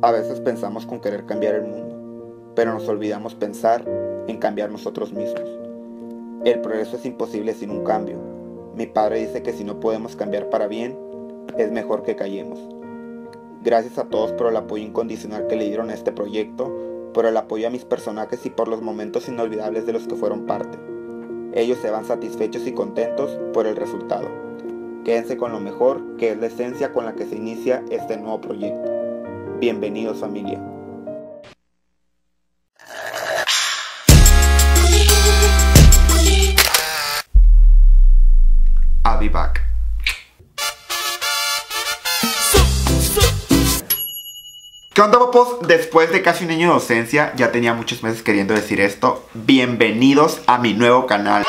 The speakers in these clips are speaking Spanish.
A veces pensamos con querer cambiar el mundo, pero nos olvidamos pensar en cambiar nosotros mismos. El progreso es imposible sin un cambio. Mi padre dice que si no podemos cambiar para bien, es mejor que callemos. Gracias a todos por el apoyo incondicional que le dieron a este proyecto, por el apoyo a mis personajes y por los momentos inolvidables de los que fueron parte. Ellos se van satisfechos y contentos por el resultado. Quédense con lo mejor, que es la esencia con la que se inicia este nuevo proyecto. Bienvenidos, familia. I'll be back. ¿Qué onda, popos? Después de casi un año de docencia, ya tenía muchos meses queriendo decir esto. Bienvenidos a mi nuevo canal.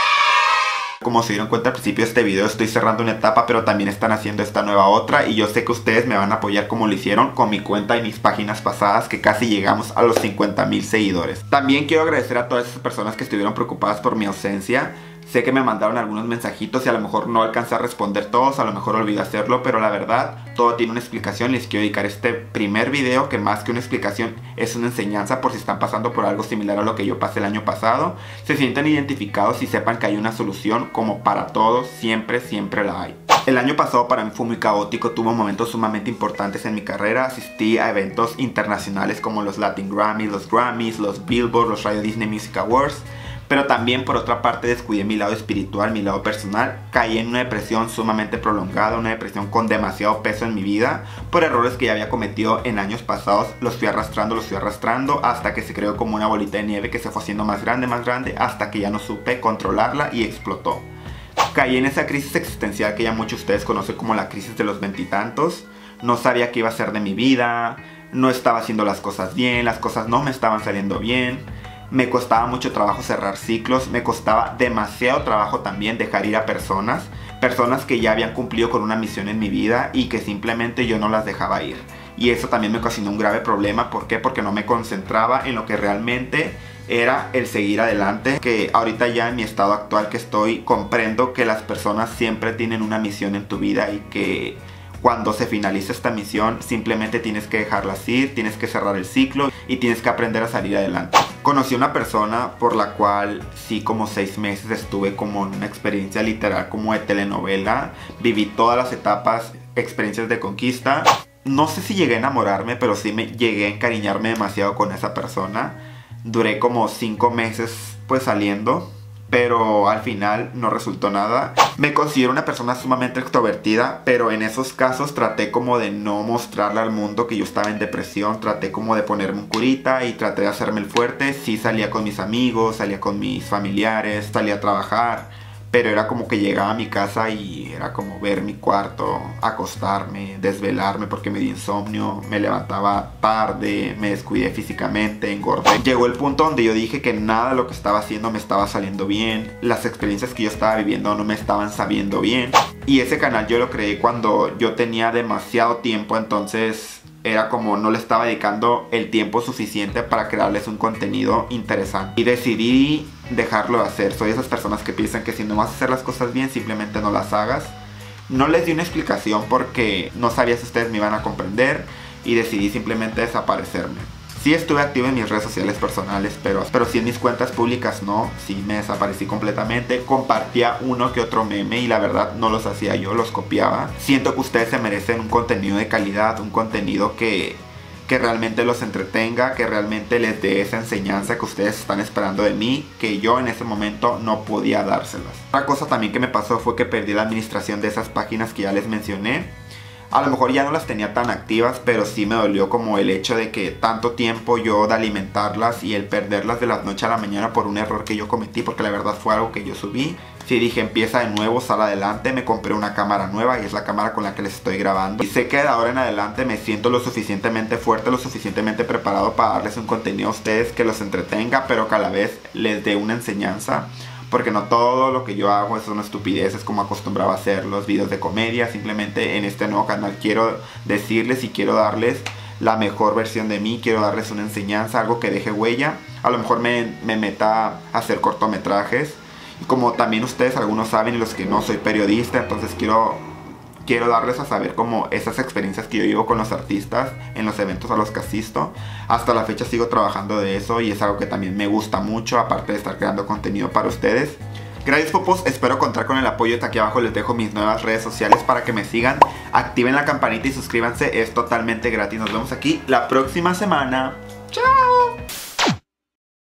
Como se dieron cuenta al principio de este video, estoy cerrando una etapa, pero también están haciendo esta nueva otra. Y yo sé que ustedes me van a apoyar como lo hicieron con mi cuenta y mis páginas pasadas, que casi llegamos a los 50,000 seguidores. También quiero agradecer a todas esas personas que estuvieron preocupadas por mi ausencia. Sé que me mandaron algunos mensajitos y a lo mejor no alcancé a responder todos, a lo mejor olvidé hacerlo, pero la verdad, todo tiene una explicación. Les quiero dedicar este primer video, que más que una explicación es una enseñanza por si están pasando por algo similar a lo que yo pasé el año pasado. Se sientan identificados y sepan que hay una solución, como para todos, siempre la hay. El año pasado para mí fue muy caótico, tuve momentos sumamente importantes en mi carrera. Asistí a eventos internacionales como los Latin Grammys, los Billboard, los Radio Disney Music Awards. Pero también, por otra parte, descuidé mi lado espiritual, mi lado personal. Caí en una depresión sumamente prolongada, una depresión con demasiado peso en mi vida, por errores que ya había cometido en años pasados. Los fui arrastrando, hasta que se creó como una bolita de nieve que se fue haciendo más grande, hasta que ya no supe controlarla y explotó. Caí en esa crisis existencial que ya muchos de ustedes conocen como la crisis de los veintitantos. No sabía qué iba a hacer de mi vida, no estaba haciendo las cosas bien, las cosas no me estaban saliendo bien. Me costaba mucho trabajo cerrar ciclos, me costaba demasiado trabajo también dejar ir a personas que ya habían cumplido con una misión en mi vida y que simplemente yo no las dejaba ir. Y eso también me ocasionó un grave problema. ¿Por qué? Porque no me concentraba en lo que realmente era el seguir adelante. Que ahorita ya en mi estado actual que estoy, comprendo que las personas siempre tienen una misión en tu vida y que cuando se finaliza esta misión simplemente tienes que dejarlas ir, tienes que cerrar el ciclo y tienes que aprender a salir adelante. Conocí a una persona por la cual sí, como 6 meses estuve como en una experiencia literal como de telenovela. Viví todas las etapas, experiencias de conquista. No sé si llegué a enamorarme, pero sí me llegué a encariñarme demasiado con esa persona. Duré como 5 meses pues saliendo, pero al final no resultó nada. Me considero una persona sumamente extrovertida, pero en esos casos traté como de no mostrarle al mundo que yo estaba en depresión. Traté como de ponerme un curita y traté de hacerme el fuerte. Sí, salía con mis amigos, salía con mis familiares, salía a trabajar, pero era como que llegaba a mi casa y era como ver mi cuarto, acostarme, desvelarme porque me dio insomnio, me levantaba tarde, me descuidé físicamente, engordé. Llegó el punto donde yo dije que nada de lo que estaba haciendo me estaba saliendo bien, las experiencias que yo estaba viviendo no me estaban sabiendo bien. Y ese canal yo lo creé cuando yo tenía demasiado tiempo, entonces era como no le estaba dedicando el tiempo suficiente para crearles un contenido interesante. Y decidí dejarlo de hacer. Soy de esas personas que piensan que si no vas a hacer las cosas bien, simplemente no las hagas. No les di una explicación porque no sabía si ustedes me iban a comprender y decidí simplemente desaparecerme. Sí estuve activo en mis redes sociales personales, pero sí en mis cuentas públicas no. Sí me desaparecí completamente. Compartía uno que otro meme y la verdad no los hacía yo, los copiaba. Siento que ustedes se merecen un contenido de calidad, un contenido que realmente los entretenga, que realmente les dé esa enseñanza que ustedes están esperando de mí, que yo en ese momento no podía dárselas. Otra cosa también que me pasó fue que perdí la administración de esas páginas que ya les mencioné. A lo mejor ya no las tenía tan activas, pero sí me dolió como el hecho de que tanto tiempo yo de alimentarlas y el perderlas de la noche a la mañana por un error que yo cometí, porque la verdad fue algo que yo subí. Sí dije, empieza de nuevo, sal adelante. Me compré una cámara nueva y es la cámara con la que les estoy grabando. Y sé que de ahora en adelante me siento lo suficientemente fuerte, lo suficientemente preparado para darles un contenido a ustedes que los entretenga, pero que a la vez les dé una enseñanza. Porque no todo lo que yo hago es una estupidez, es como acostumbraba a hacer los videos de comedia. Simplemente en este nuevo canal quiero decirles y quiero darles la mejor versión de mí. Quiero darles una enseñanza, algo que deje huella. A lo mejor me meta a hacer cortometrajes. Y como también ustedes algunos saben y los que no, soy periodista, entonces quiero quiero darles a saber como esas experiencias que yo vivo con los artistas en los eventos a los que asisto. Hasta la fecha sigo trabajando de eso y es algo que también me gusta mucho, aparte de estar creando contenido para ustedes. Gracias, popos, espero contar con el apoyo. Aquí abajo les dejo mis nuevas redes sociales para que me sigan. Activen la campanita y suscríbanse, es totalmente gratis. Nos vemos aquí la próxima semana. ¡Chao!